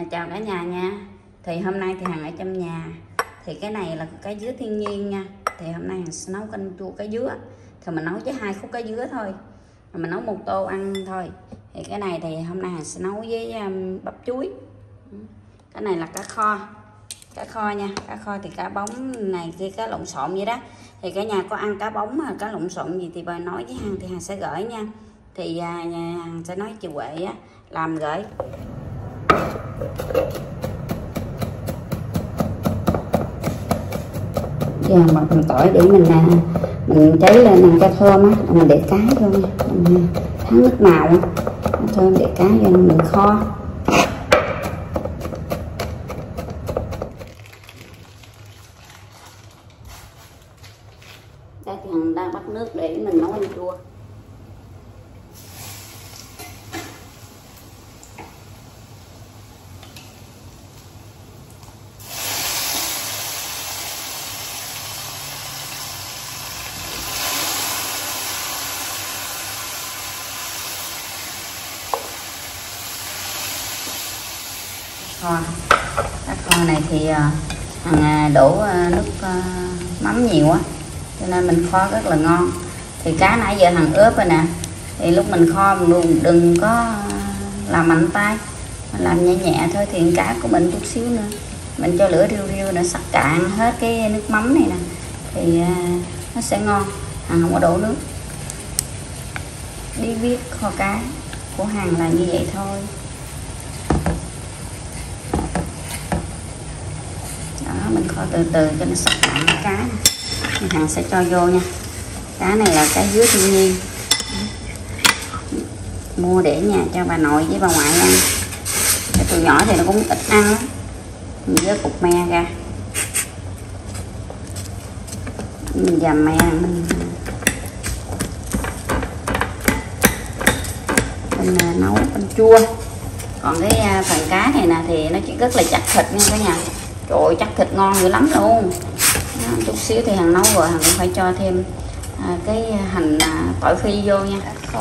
Chào cả nhà nha. Thì hôm nay thì Hằng ở trong nhà. Thì cái này là cái dứa thiên nhiên nha. Thì hôm nay Hằng sẽ nấu canh chua cá dứa. Thì mình nấu chỉ 2 khúc cá dứa thôi. Mình nấu 1 tô ăn thôi. Thì cái này thì hôm nay Hằng sẽ nấu với bắp chuối. Cái này là cá kho. Cá kho nha. Cá kho thì cá bóng này kia, cá lộn xộn vậy đó. Thì cả nhà có ăn cá bóng mà cá lộn xộn gì thì bà nói với Hằng thì Hằng sẽ gửi nha. Thì Hằng sẽ nói chị Huệ á làm gửi. Giờ mà phần tỏi để mình cháy lên ăn cho thơm á, mình để cá vô nha, mình thắng nước màu á, thơm để cá vô mình kho. Đây thì Hằng đang bắt nước để mình nấu canh chua. Cá kho này thì Hằng đổ nước mắm nhiều á, cho nên mình kho rất là ngon. Thì cá nãy giờ Hằng ướp rồi nè, thì lúc mình kho mình đừng có làm mạnh tay, mình làm nhẹ nhẹ thôi. Thì cá của mình chút xíu nữa mình cho lửa riu riu nữa sắc cạn hết cái nước mắm này nè, thì nó sẽ ngon. Hằng không có đổ nước. Bí quyết kho cá của Hằng là như vậy thôi. Đó, mình kho từ từ cho nó sắc cạn cái cá này. Thì Hằng sẽ cho vô nha. Cá này là cá dứa thiên nhiên, mua để nhà cho bà nội với bà ngoại ăn. Cái tụi nhỏ thì nó cũng ít ăn lắm. Mình vớt cục me ra, mình dầm me mình nấu canh chua. Còn cái phần cá này nè thì nó chỉ rất là chắc thịt nha cả nhà. Trời ơi, chắc thịt ngon dữ lắm luôn. Đó, chút xíu thì Hằng nấu rồi Hằng cũng phải cho thêm cái hành tỏi phi vô nha.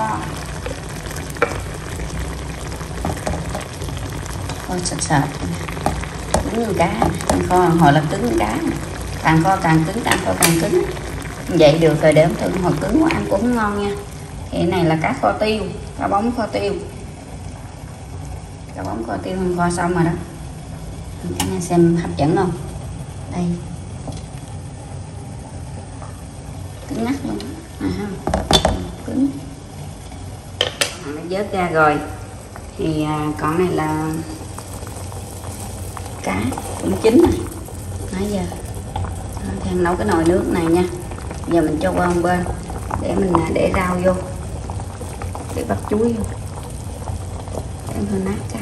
Kho sạch sạch cứng như cá, kho hồi là cứng như cá, càng kho càng cứng, càng kho càng cứng. Vậy được rồi, để thử hồi cứng quá ăn cũng không ngon nha. Thì cái này là cá kho tiêu, cá bóng kho tiêu. Cá bóng kho tiêu Hằng kho xong rồi đó. Các nhà xem hấp dẫn không? Đây, cứng ngắt luôn cứng. Nó vớt ra rồi. Thì còn này là cá cũng chín rồi nãy giờ. Thì Hằng nấu cái nồi nước này nha. Giờ mình cho qua một bên để mình để rau vô, để bắt chuối vô, để hơi nát cá.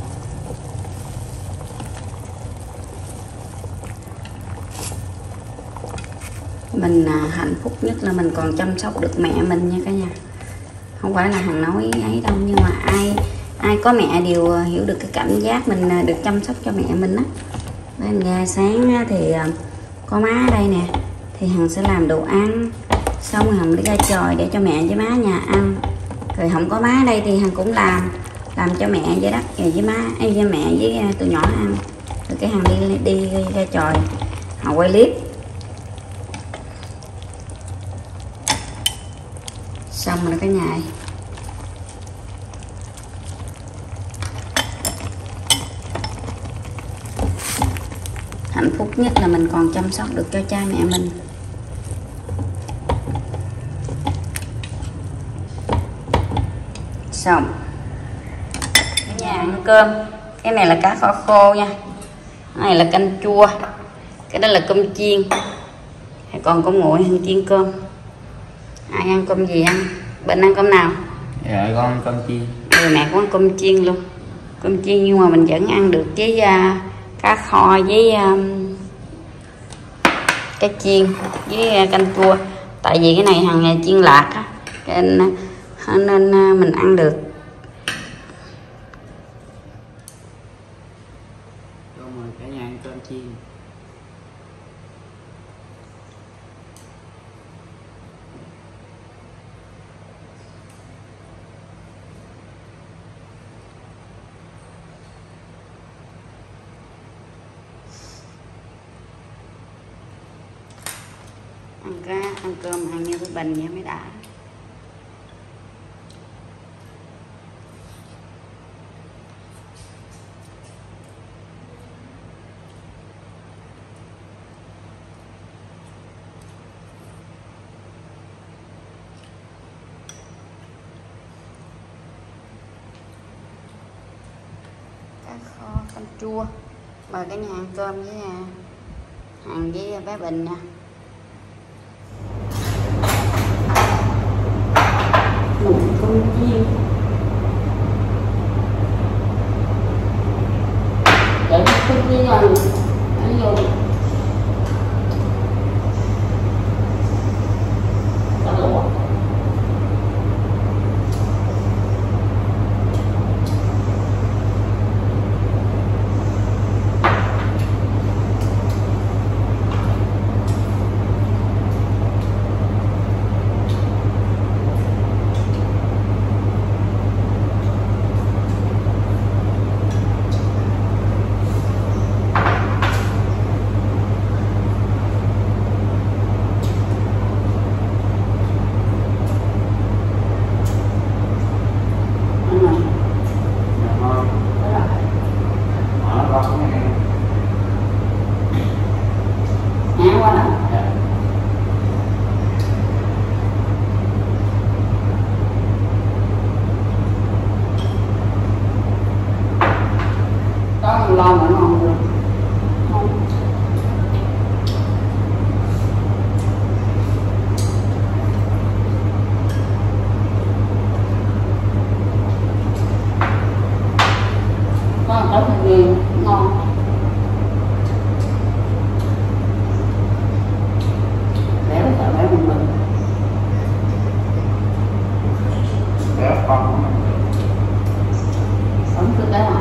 Mình hạnh phúc nhất là mình còn chăm sóc được mẹ mình nha cả nhà. Không phải là Hằng nói ấy đâu, nhưng mà ai có mẹ đều hiểu được cái cảm giác mình được chăm sóc cho mẹ mình á. Nên ra sáng thì có má ở đây nè, thì Hằng sẽ làm đồ ăn, xong rồi Hằng đi ra chòi để cho mẹ với má nhà ăn. Rồi không có má ở đây thì Hằng cũng làm cho mẹ với đất với má với mẹ với tụi nhỏ ăn. Rồi cái Hằng đi ra chòi Hằng quay clip. Xong rồi cả nhà. Hạnh phúc nhất là mình còn chăm sóc được cho cha mẹ mình. Xong cả nhà ăn cơm. Cái này là cá kho khô nha, cái này là canh chua, cái đó là cơm chiên. Còn con nguội Hằng chiên cơm. Ai ăn cơm gì ăn? Bên ăn cơm nào? Dạ con ăn cơm chiên. Mẹ cũng ăn cơm chiên luôn. Cơm chiên nhưng mà mình vẫn ăn được với cá kho với cá chiên với canh chua. Tại vì cái này Hằng chiên lạc á, nên mình ăn được. Mời cả nhà ăn cơm chiên. ăn cơm ăn như cái bình vậy mới đã. Cá kho canh chua. Mời cả nhà ăn cơm với Hằng với bé Bình nha. Nụm cơm chiên. Để cơm chiên rồi ăn vô. Cá lụa. Lo mà ngon được. Con ở thành gì ngon. Béo sợ béo mình. Béo con. Không cứ béo à.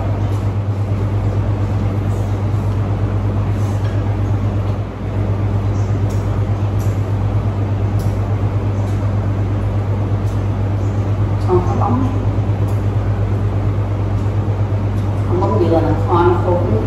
Còn có bóng này. Không bóng dừa là kho nó khô cứng.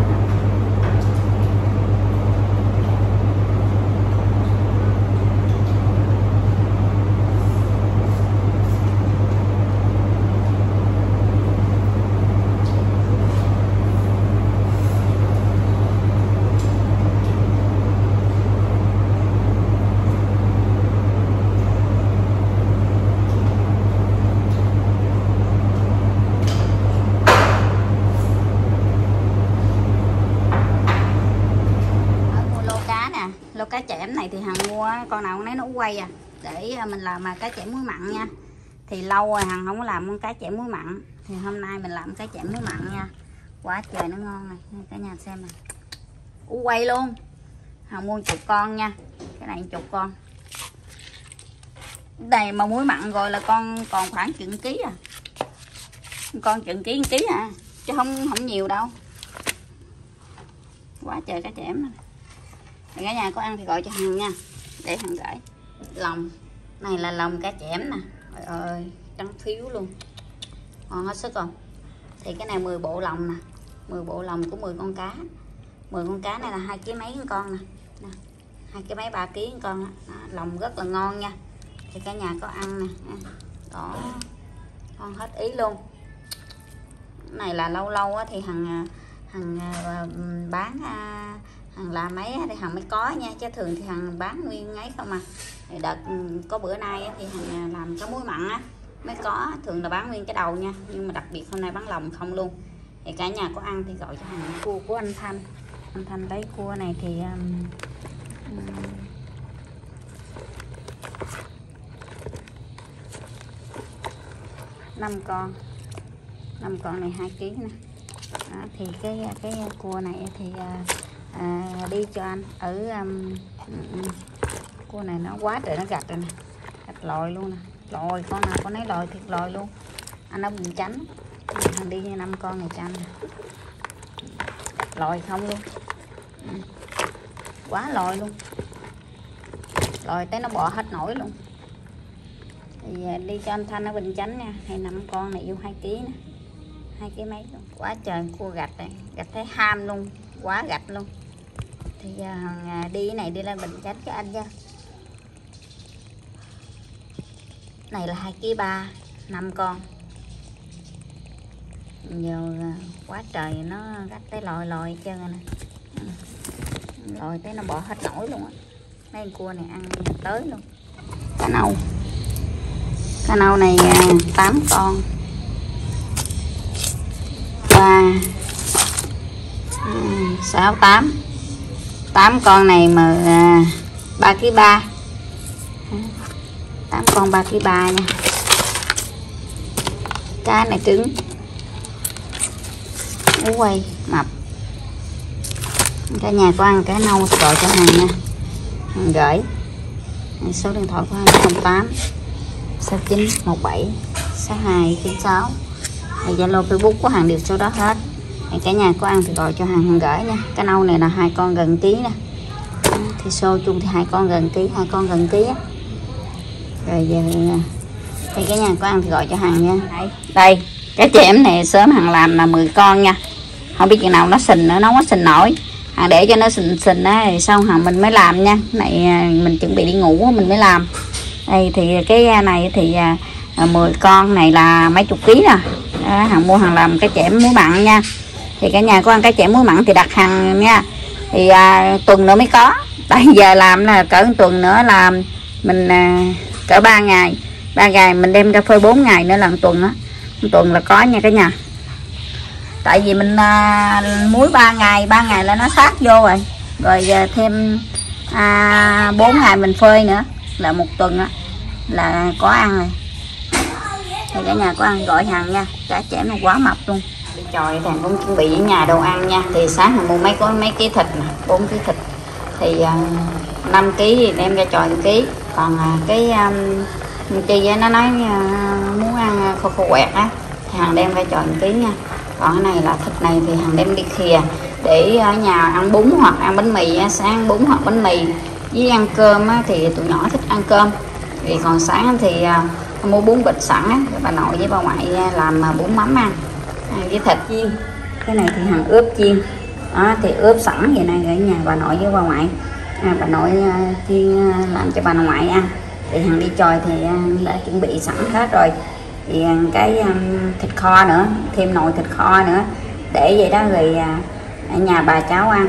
Lô cá chẽm này thì Hằng mua con nào con nấy nó quay à, để mình làm cá chẽm muối mặn nha. Thì lâu rồi Hằng không có làm con cá chẽm muối mặn, thì hôm nay mình làm cá chẽm muối mặn nha. Quá trời nó ngon này, cả nhà xem này. Quay luôn. Hằng mua chục con nha, cái này chục con. Đây mà muối mặn rồi là con còn khoảng chừng ký à, con chừng ký à, chứ không nhiều đâu. Quá trời cá chẽm này. Cả nhà có ăn thì gọi cho Hằng nha, để Hằng gửi. Lòng này là lòng cá chẽm nè, trời ơi trắng phiếu luôn, ngon hết sức không. Thì cái này 10 bộ lòng nè, 10 bộ lòng của 10 con cá. 10 con cá này là 2 kg mấy con nè, 2 kg mấy 3 kg con đó. Lòng rất là ngon nha, thì cả nhà có ăn nè, đó ngon hết ý luôn. Cái này là lâu lâu thì Hằng bán, Hằng làm mấy thì Hằng mới có nha, chứ thường thì Hằng bán nguyên ấy không à. Thì đợt có bữa nay thì Hằng làm cá muối mặn á mới có, thường là bán nguyên cái đầu nha, nhưng mà đặc biệt hôm nay bán lòng không luôn. Thì cả nhà có ăn thì gọi cho Hằng. Cua của anh Thanh lấy cua này thì 5 con này 2 kg nè. Đó, thì cái cua này thì đi cho anh ở cua này nó quá trời nó gạch rồi nè, gạch lòi luôn nè, lòi con nào con nấy lòi thiệt lòi luôn. Anh ở Bình Chánh, anh đi như 5 con này cho anh nè, lòi không luôn, quá lòi luôn, lòi tới nó bỏ hết nổi luôn. Thì đi cho anh Thanh ở Bình Chánh nha. Hay 5 con này yêu 2 kg nè, 2 kg mấy luôn. Quá trời cua gạch này, gạch thấy ham luôn, quá gạch luôn. Thì Hằng đi cái này đi lên Bình Chánh cho anh nha. này là 2,3 kg, 5 con. Giờ quá trời nó gắt tới lòi lòi trơn nè, lòi tới nó bỏ hết nổi luôn á. Mấy con cua này ăn tới luôn. Cá nâu này 8 con, 3 6 8 con này mà 3,3 kg, 8 con 3,3 kg nha. Cá này trứng, ú quay mập. Cả nhà có ăn cá nâu thì gọi cho hàng nha, hàng gửi. Số điện thoại của hàng 08 69 17 62 96. Zalo Facebook của hàng đều số đó hết. Cả nhà có ăn thì gọi cho hàng gửi nha. Cá nâu này là 2 con gần ký nè, thì xô chung thì 2 con gần ký, 2 con gần ký á. Rồi giờ thì cả nhà có ăn thì gọi cho hàng nha. Đây cái chẻm này sớm hàng làm là 10 con nha, không biết chừng nào nó sình nữa, nó không có sình nổi. Hàng để cho nó sình á thì sau hàng mình mới làm nha. Này mình chuẩn bị đi ngủ mình mới làm. Đây thì cái này thì 10 con này là mấy chục ký nè. Hàng mua hàng làm cái chẻm muối mặn nha. Thì cả nhà có ăn cái chẻm muối mặn thì đặt hàng nha. Thì tuần nữa mới có. Tại giờ làm là cỡ tuần nữa là mình cỡ 3 ngày. 3 ngày mình đem ra phơi 4 ngày nữa là 1 tuần á. 1 tuần là có nha cả nhà. Tại vì mình muối 3 ngày là nó sát vô rồi. Rồi thêm 4 ngày mình phơi nữa là 1 tuần á là có ăn rồi. Thì cả nhà có ăn gọi hàng nha. Cá chẻm nó quá mập luôn. Đi chòi thì cũng chuẩn bị ở nhà đồ ăn nha. Thì sáng mình mua mấy ký thịt nè, 4 ký thịt. Thì 5 ký thì đem ra chòi 1 ký. Còn cái chi nó nói muốn ăn khô quẹt á thì hàng đem ra chòi 1 ký nha. Còn cái này là thịt này thì hàng đem đi khìa để ở nhà ăn bún hoặc ăn bánh mì, sáng bún hoặc bánh mì với ăn cơm á, thì tụi nhỏ thích ăn cơm. Vì còn sáng thì mua bún bịch sẵn á, bà nội với bà ngoại làm bún mắm ăn với thịt chiên. Cái này thì hàng ướp chiên đó, thì ướp sẵn vậy này ở nhà bà nội với bà ngoại. Bà nội chiên làm cho bà nội ăn. Thì hàng đi chòi thì đã chuẩn bị sẵn hết rồi. Thì cái thịt kho nữa, thêm nồi thịt kho nữa để vậy đó, rồi ở nhà bà cháu ăn.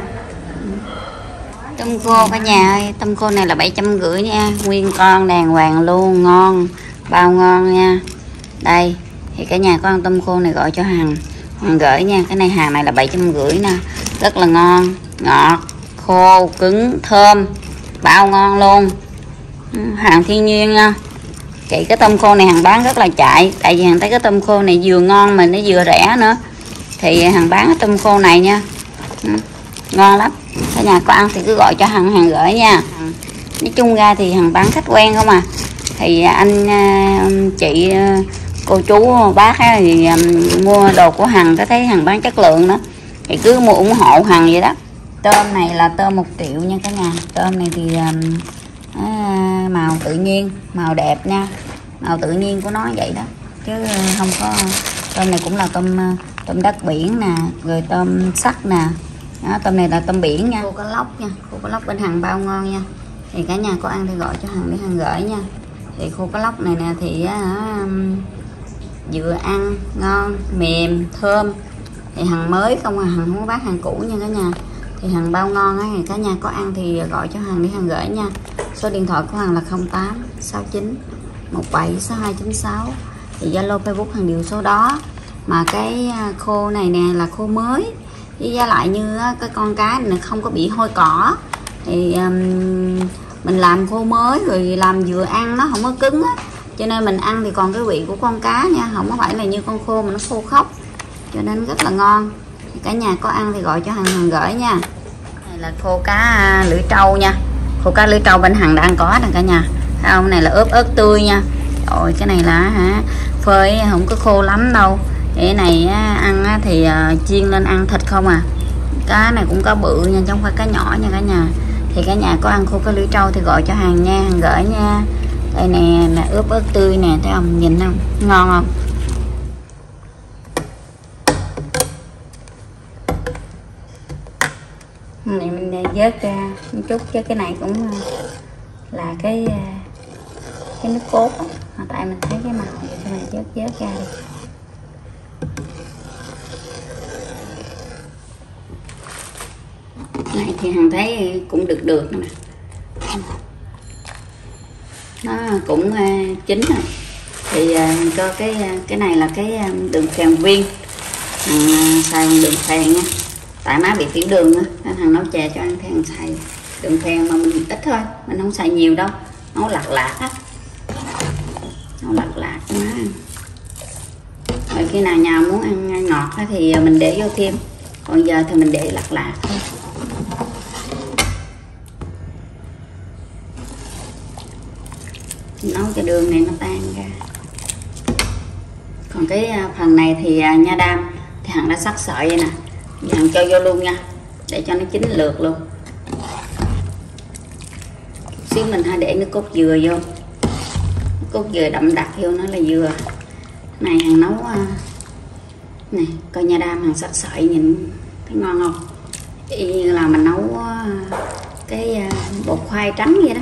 Tôm khô cả nhà ơi, tôm khô này là 750 nha, nguyên con đàng hoàng luôn, ngon, bao ngon nha. Đây thì cả nhà có ăn tôm khô này gọi cho hàng gửi nha. Cái này hàng này là 750 nè, rất là ngon, ngọt, khô, cứng, thơm, bao ngon luôn. Hàng thiên nhiên nha. Chị cái tôm khô này hàng bán rất là chạy. Tại vì hàng thấy cái tôm khô này vừa ngon mà nó vừa rẻ nữa. Thì hàng bán cái tôm khô này nha, ngon lắm. Cả nhà có ăn thì cứ gọi cho hàng gửi nha. Nói chung ra thì hàng bán khách quen không à. Thì anh chị cô chú bác á, thì mua đồ của hàng có thấy hàng bán chất lượng đó thì cứ mua ủng hộ hàng vậy đó. Tôm này là tôm 1 triệu nha cả nhà. Tôm này thì màu tự nhiên, màu đẹp nha, màu tự nhiên của nó vậy đó, chứ không có. Tôm này cũng là tôm đất biển nè, rồi tôm sắt nè. Đó, tôm này là tôm biển nha. Khô cá lóc nha, khô cá lóc bên hàng bao ngon nha. Thì cả nhà có ăn thì gọi cho hàng để hàng gửi nha. Thì khô cá lóc này nè thì vừa ăn ngon, mềm, thơm. Thì hàng mới không à, hàng không có bán hàng cũ nha cả nhà. Thì hàng bao ngon á, cả nhà có ăn thì gọi cho hàng để hàng gửi nha. Số điện thoại của hàng là 08 69 17 62 96. Thì Zalo Facebook hàng đều số đó. Mà cái khô này nè là khô mới, với giá lại như cái con cá này không có bị hôi cỏ. Thì mình làm khô mới rồi làm vừa ăn nó không có cứng á, cho nên mình ăn thì còn cái vị của con cá nha, không có phải là như con khô mà nó khô khóc, cho nên rất là ngon. Cả nhà có ăn thì gọi cho hàng gửi nha. Này là khô cá lưỡi trâu nha. Khô cá lưỡi trâu bên hàng đã ăn có nè cả nhà. Không, này là ướp ớt tươi nha. Rồi cái này là phơi không có khô lắm đâu. Cái này ăn thì chiên lên ăn thịt không à. Cá này cũng có bự nha, chứ không phải cá nhỏ nha cả nhà. Thì cả nhà có ăn khô cá lưỡi trâu thì gọi cho hàng nha, hàng gửi nha. Đây nè, là ướp ớt tươi nè, thấy không, nhìn không, ngon không. Này mình vớt ra một chút, chứ cái này cũng là cái nước cốt đó. Tại mình thấy cái màu này cho mình vớt ra đi. Này thì Hằng thấy cũng được nè, nó cũng chín rồi. Thì cho cái này là cái đường phèn viên, Hằng xài đường phèn nha, tại má bị tiểu đường á nên Hằng nấu chè cho ăn thì Hằng xài đường phèn mà mình ít thôi, mình không xài nhiều đâu, nấu lạc á, nấu lạc cho má ăn. Rồi khi nào nhà muốn ăn ngọt á thì mình để vô thêm, còn giờ thì mình để lạc thôi. Nấu cho đường này nó tan ra. Còn cái phần này thì nha đam thì Hằng đã sắc sợi vậy nè, Hằng cho vô luôn nha, để cho nó chín lượt luôn. Xíu mình hãy để nước cốt dừa vô, nước cốt dừa đậm đặc vô, nó là dừa. Này Hằng nấu này, coi nha đam Hằng sắc sợi nhìn thấy ngon không? Y như là mình nấu cái bột khoai trắng vậy đó.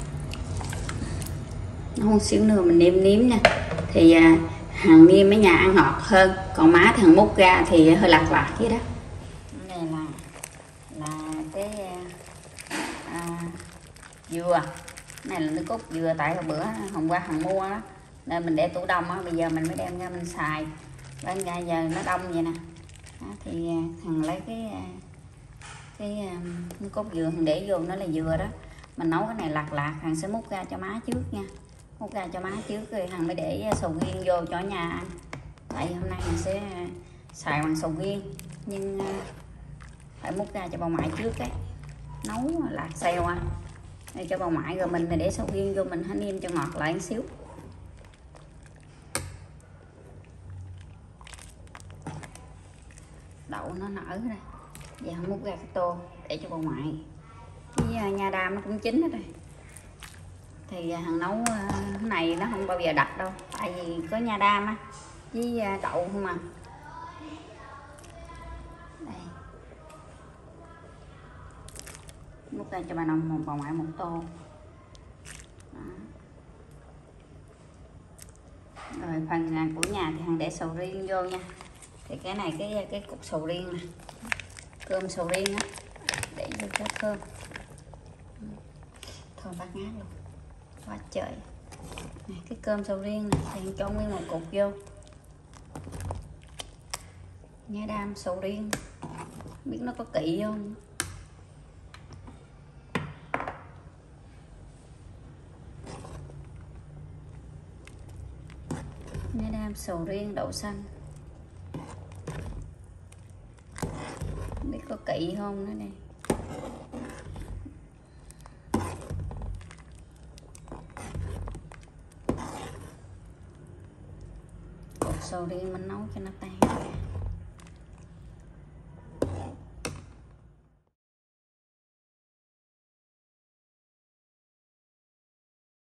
Nấu một xíu nữa mình nêm nha. Thì Hằng nêm ở nhà ăn ngọt hơn, còn má thì Hằng múc ra thì hơi lạc vậy đó. Cái này là cái dừa. Này là nước cốt dừa, tại hồi bữa hôm qua Hằng mua đó nên mình để tủ đông á, bây giờ mình mới đem ra mình xài. Bên ra giờ nó đông vậy nè. Đó, thì Hằng lấy cái nước cốt dừa Hằng để vô, nó là dừa đó. Mình nấu cái này lạc Hằng sẽ múc ra cho má trước nha. Múc ra cho má trước rồi Hằng mới để sầu riêng vô cho nhà ăn. Tại hôm nay mình sẽ xài bằng sầu riêng, nhưng phải múc ra cho bà ngoại trước ấy, nấu lạc xeo để cho bà ngoại, rồi mình để sầu riêng vô, mình hãy nêm cho ngọt lại một xíu. Đậu nó nở đây, giờ múc ra cái tô để cho bà ngoại. Với nha đam nó cũng chín hết rồi. Thì Hằng nấu cái này nó không bao giờ đặc đâu, tại vì có nha đam á với đậu không à. Đây, múc ra cho bà ngoại một tô. Đó. Rồi phần của nhà thì Hằng để sầu riêng vô nha. Thì cái này cái cục sầu riêng nè, cơm sầu riêng á, để vô cho thơm, thơm bát ngát luôn, quá trời. Này, cái cơm sầu riêng này thì cho nguyên một cục vô. Nha đam sầu riêng, biết nó có kỵ không? Nha đam sầu riêng đậu xanh, biết có kỵ không nữa nè. Sầu riêng mình nấu cho nó tan.